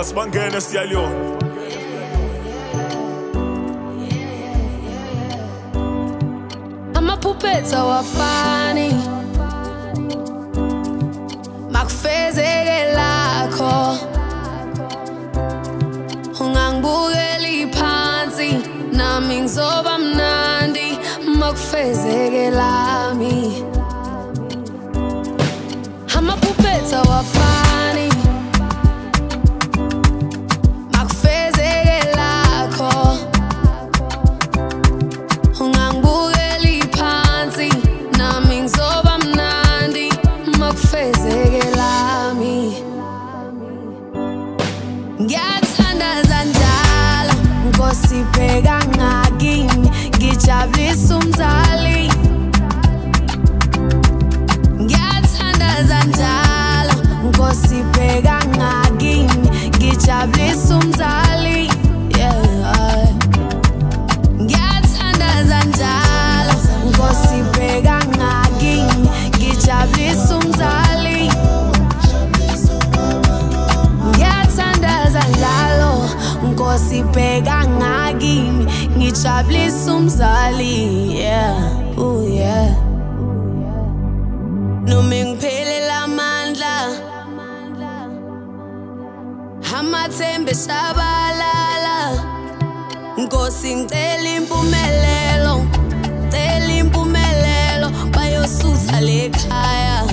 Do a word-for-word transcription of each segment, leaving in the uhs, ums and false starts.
Yes, bangene siyaliyona. Amaphuphetha awafani makufezeke lakho ungangibukeli phansi nami ngizoba mnandi makufezeke lami. Amaphuphetha awafani makufezeke lakho ungangibukeli phansi nami ngizoba mnandi makufezeke lami. Ngiyathandaza njalo Nkosi ibheka ngakini ngijabulisa umzali. Ngiyathandaza njalo Nkosi ibheka ngakini ngijabulisa umzali. Yeah. Ngiyathandaza njalo Nkosi ibheka ngakini ngijabulisa umzali. Ngiyathandaza njalo Nkosi ibheka ngakini ngijabulisa umzali. Yeah, ooh yeah. Noma ngiphelela amandla amathembe shabalala. Nkosi ngicela impumelelo, ngicela impumelelo bayosutha lekhaya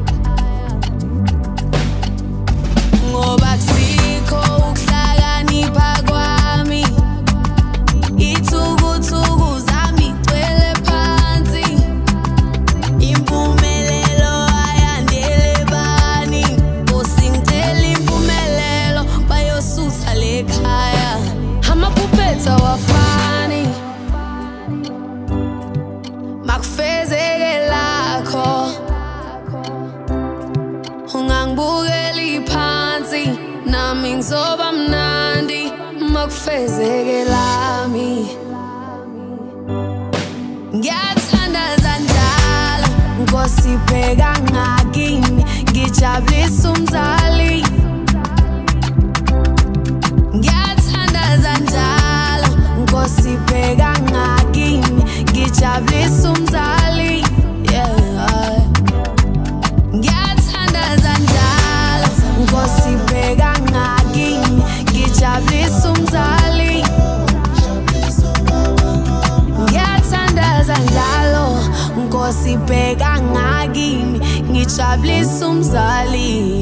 ngoba kusikho ukuhlakanipha kwami. Ithukuthuku zami gcwele phansi, impumelelo ayandele bani. Nkosi ngicela impumelelo bayosutha lekhaya. Amaphuphetha awafani makufezeke lakho ungangibukeli phansi nami ngizoba mnandi makufezeke lami. Ngiyathandaza njalo Nkosi ibheka ngakini ngijabulisa umzali. Ngiyathandaza njalo Nkosi ibheka ngakini ngijabulisa umzali. Yeah. Ngiyathandaza njalo Nkosi ibheka ngakini ngijabulisa umzali. Ngiyathandaza njalo Nkosi ibheka ngakini ngijabulisa umzali.